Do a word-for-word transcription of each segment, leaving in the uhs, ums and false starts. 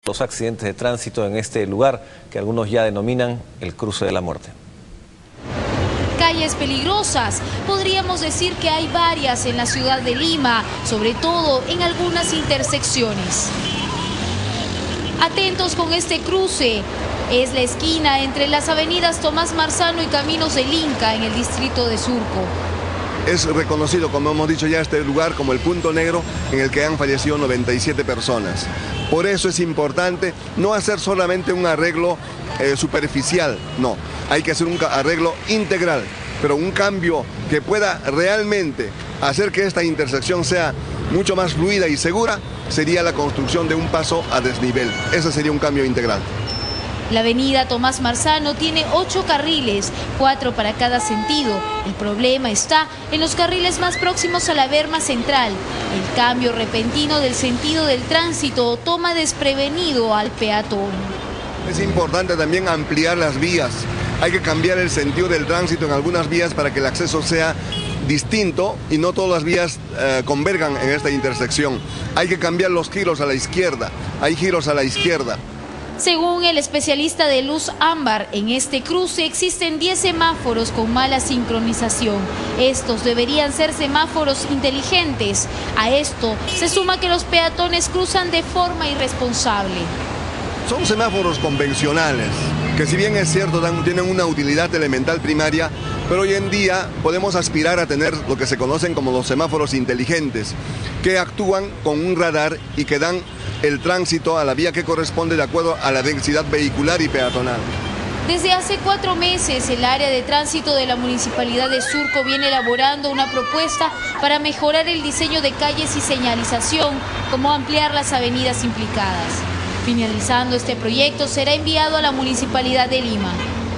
los accidentes de tránsito en este lugar que algunos ya denominan el cruce de la muerte. Calles peligrosas, podríamos decir que hay varias en la ciudad de Lima, sobre todo en algunas intersecciones. Atentos con este cruce, es la esquina entre las avenidas Tomás Marzano y Caminos del Inca en el distrito de Surco. Es reconocido, como hemos dicho ya, este lugar como el punto negro en el que han fallecido noventa y siete personas. Por eso es importante no hacer solamente un arreglo eh, superficial, no, hay que hacer un arreglo integral, pero un cambio que pueda realmente hacer que esta intersección sea mucho más fluida y segura, sería la construcción de un paso a desnivel. Ese sería un cambio integral. La avenida Tomás Marzano tiene ocho carriles, cuatro para cada sentido. El problema está en los carriles más próximos a la berma central. El cambio repentino del sentido del tránsito toma desprevenido al peatón. Es importante también ampliar las vías. Hay que cambiar el sentido del tránsito en algunas vías para que el acceso sea distinto y no todas las vías eh, convergan en esta intersección. Hay que cambiar los giros a la izquierda. Hay giros a la izquierda. Según el especialista de luz ámbar, en este cruce existen diez semáforos con mala sincronización. Estos deberían ser semáforos inteligentes. A esto se suma que los peatones cruzan de forma irresponsable. Son semáforos convencionales, que si bien es cierto dan, tienen una utilidad elemental primaria, pero hoy en día podemos aspirar a tener lo que se conocen como los semáforos inteligentes, que actúan con un radar y que dan el tránsito a la vía que corresponde de acuerdo a la densidad vehicular y peatonal. Desde hace cuatro meses, el área de tránsito de la Municipalidad de Surco viene elaborando una propuesta para mejorar el diseño de calles y señalización, como ampliar las avenidas implicadas. Finalizando este proyecto, será enviado a la Municipalidad de Lima.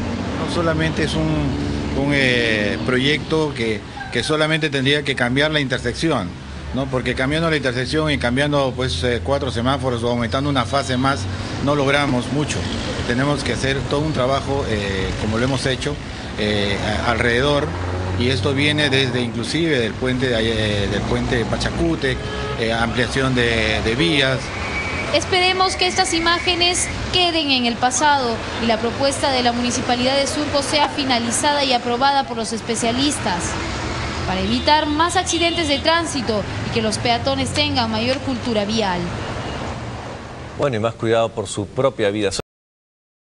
No solamente es un, un eh, proyecto que, que solamente tendría que cambiar la intersección, ¿no? Porque cambiando la intersección y cambiando pues eh, cuatro semáforos o aumentando una fase más, no logramos mucho. Tenemos que hacer todo un trabajo, eh, como lo hemos hecho, eh, alrededor, y esto viene desde inclusive del puente de, eh, del puente de Pachacútec, eh, ampliación de, de vías. Esperemos que estas imágenes queden en el pasado y la propuesta de la Municipalidad de Surco sea finalizada y aprobada por los especialistas para evitar más accidentes de tránsito y que los peatones tengan mayor cultura vial. Bueno, y más cuidado por su propia vida.